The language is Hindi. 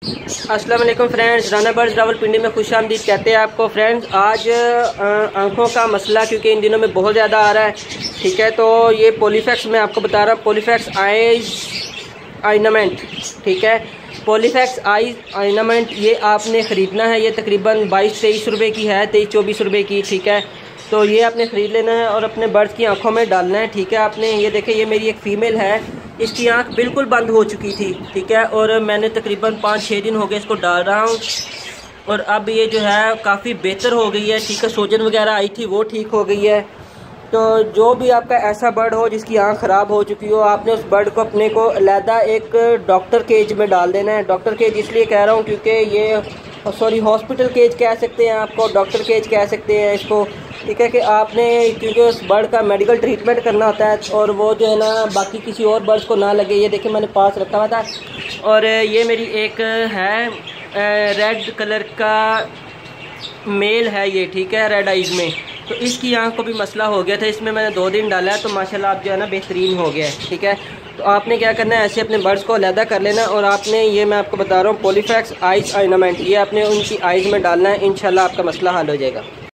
अस्सलाम वालेकुम फ्रेंड्स, राना बर्ड्स रावलपिंडी में खुश आमदीद कहते हैं आपको। फ्रेंड्स आज आँखों का मसला क्योंकि इन दिनों में बहुत ज़्यादा आ रहा है, ठीक है। तो ये पॉलीफैक्स मैं आपको बता रहा हूँ, पॉलीफैक्स आइज आइनामेंट, ठीक है। पॉलीफैक्स आइज आइनामेंट ये आपने ख़रीदना है। ये तकरीबन 22-23 रुपये की है, 23-24 रुपये की, ठीक है। तो ये आपने ख़रीद लेना है और अपने बर्ड्स की आंखों में डालना है, ठीक है। आपने ये देखें, ये मेरी एक फ़ीमेल है, इसकी आंख बिल्कुल बंद हो चुकी थी, ठीक है। और मैंने तकरीबन 5-6 दिन हो गए इसको डाल रहा हूँ और अब ये जो है काफ़ी बेहतर हो गई है, ठीक है। सूजन वगैरह आई थी वो ठीक हो गई है। तो जो भी आपका ऐसा बर्ड हो जिसकी आंख ख़राब हो चुकी हो, आपने उस बर्ड को अपने को अलहदा एक डॉक्टर केज में डाल देना है। डॉक्टर केज इसलिए कह रहा हूँ क्योंकि ये हॉस्पिटल केज कह सकते हैं आपको, डॉक्टर केज कह सकते हैं इसको, ठीक है। कि आपने क्योंकि उस बर्ड का मेडिकल ट्रीटमेंट करना होता है और वो जो है ना बाकी किसी और बर्ड्स को ना लगे। ये देखिए मैंने पास रखा हुआ था और ये मेरी एक है रेड कलर का मेल है ये, ठीक है, रेड आइज में। तो इसकी आंख को भी मसला हो गया था, इसमें मैंने 2 दिन डाला है तो माशाल्लाह आप जो है ना बेहतरीन हो गया है, ठीक है। तो आपने क्या करना है, ऐसे अपने बर्ड्स को अलहदा कर लेना और आपने ये मैं आपको बता रहा हूँ पॉलीफैक्स आइज आइनामेंट, ये आपने उनकी आइज़ में डालना है। इंशाल्लाह आपका मसला हल हो जाएगा।